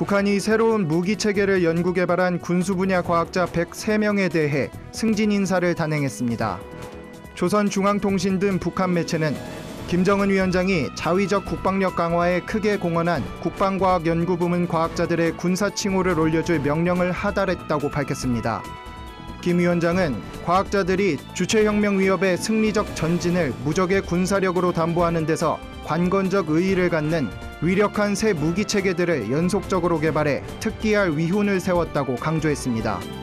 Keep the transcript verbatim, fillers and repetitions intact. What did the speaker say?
북한이 새로운 무기 체계를 연구 개발한 군수 분야 과학자 백세 명에 대해 승진 인사를 단행했습니다. 조선중앙통신 등 북한 매체는 김정은 위원장이 자위적 국방력 강화에 크게 공헌한 국방과학연구부문 과학자들의 군사 칭호를 올려줄 명령을 하달했다고 밝혔습니다. 김 위원장은 과학자들이 주체혁명 위협의 승리적 전진을 무적의 군사력으로 담보하는 데서 관건적 의의를 갖는 위력한 새 무기 체계들을 연속적으로 개발해 특기할 위훈을 세웠다고 강조했습니다.